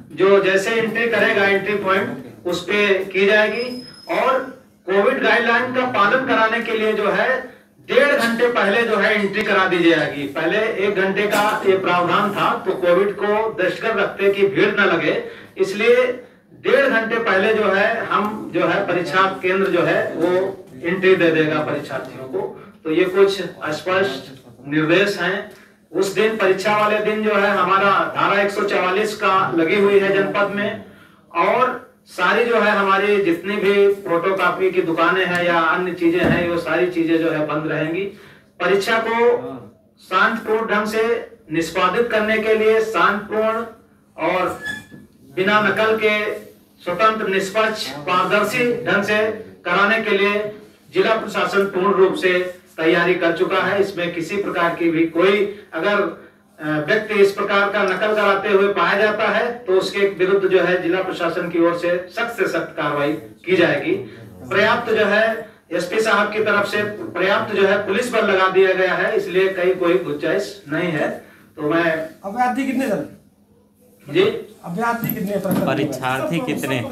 जो जैसे एंट्री करेगा एंट्री पॉइंट उस पे की जाएगी। और कोविड गाइडलाइन का पालन कराने के लिए जो है 1.5 घंटे पहले जो है एंट्री करा दी जाएगी। पहले 1 घंटे का ये प्रावधान था, तो कोविड को दृष्टिगत रखते कि भीड़ न लगे, इसलिए 1.5 घंटे पहले जो है हम जो है परीक्षा केंद्र जो है वो एंट्री दे देगा परीक्षार्थियों को। तो ये कुछ स्पष्ट निर्देश हैं। उस दिन परीक्षा वाले दिन जो है हमारा धारा 144 का लगी हुई है जनपद में, और सारी जो है हमारी जितनी भी फोटोकॉपी की दुकानें हैं या अन्य चीजें हैं, वो सारी चीजें जो है बंद रहेंगी। परीक्षा को शांतिपूर्ण ढंग से निष्पादित करने के लिए शांतिपूर्ण और बिना नकल के स्वतंत्र, निष्पक्ष, पारदर्शी ढंग से कराने के लिए जिला प्रशासन पूर्ण रूप से तैयारी कर चुका है। इसमें किसी प्रकार की भी कोई अगर व्यक्ति इस प्रकार का नकल कराते हुए पाया जाता है तो उसके विरुद्ध जो है जिला प्रशासन की ओर से सख्त कार्रवाई की जाएगी। पर्याप्त जो है एसपी साहब की तरफ से पर्याप्त जो है पुलिस बल लगा दिया गया है, इसलिए कहीं कोई गुंजाइश नहीं है। तो मैं अभ्यर्थी कितने सर जी अभ्यर्थी कितने, परीक्षार्थी कितने?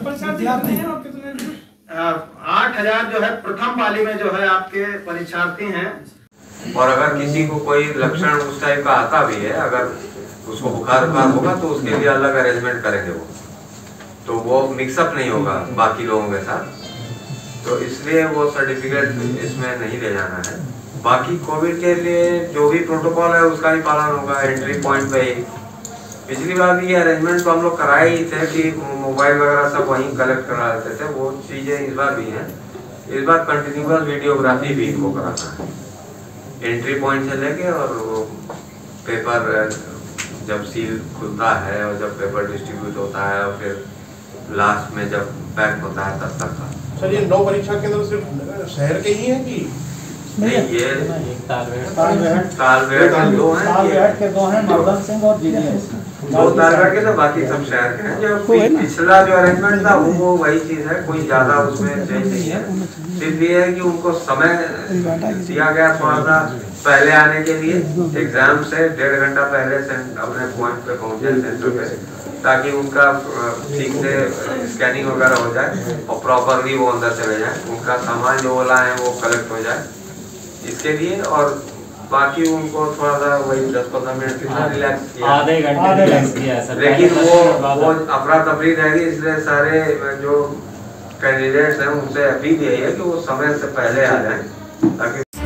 8,000 जो है प्रथम पाली में जो है आपके परीक्षार्थी हैं। और अगर किसी को कोई लक्षण उस टाइप का आता भी है, अगर उसको बुखार होगा तो उसके लिए अलग अरेंजमेंट करेंगे वो, तो वो मिक्सअप नहीं होगा बाकी लोगों के साथ, तो इसलिए वो सर्टिफिकेट इसमें नहीं ले जाना है। बाकी कोविड के लिए जो भी प्रोटोकॉल है उसका ही पालन होगा एंट्री पॉइंट पे ही। पिछली बार भी ये अरेंजमेंट तो हम लोग कराए ही थे कि मोबाइल वगैरह सब वहीं कलेक्ट करा लेते थे, वो चीज़ें इस बार भी हैं। इस बार कंटिन्यूअस वीडियोग्राफी भी इनको कराना है एंट्री पॉइंट से लेके, और वो पेपर जब सील खुलता है और जब पेपर डिस्ट्रीब्यूट होता है और फिर लास्ट में जब पैक होता है तब तक का। सर ये 9 परीक्षा केंद्र सिर्फ शहर के ही हैं कि नहीं? ये तालबेहट के 2 हैं, मर्दन सिंह और जीडीएस 2 तालबेहट के, तो बाकी सब शहर के हैं। जो पिछला जो अरेंजमेंट था वो वही चीज है, कोई ज्यादा उसमें चेंज नहीं है। सिर्फ ये है कि उनको समय दिया गया थोड़ा सा पहले आने के लिए, एग्जाम से 1.5 घंटा पहले अपने पॉइंट पे पहुंचे सेंटर पे, ताकि उनका ठीक से स्कैनिंग वगैरह हो जाए और प्रॉपरली वो अंदर चले जाए, उनका सामान जो बोला है वो कलेक्ट हो जाए इसके लिए। और बाकी उनको थोड़ा सा वही 10-15 मिनट कितना रिलैक्स किया, आधे घंटे रिलैक्स किया सर, लेकिन वो अफरा तफरी रहेगी। इसलिए सारे जो कैंडिडेट्स हैं उनसे अपील यही है कि वो समय से पहले आ जाएं ताकि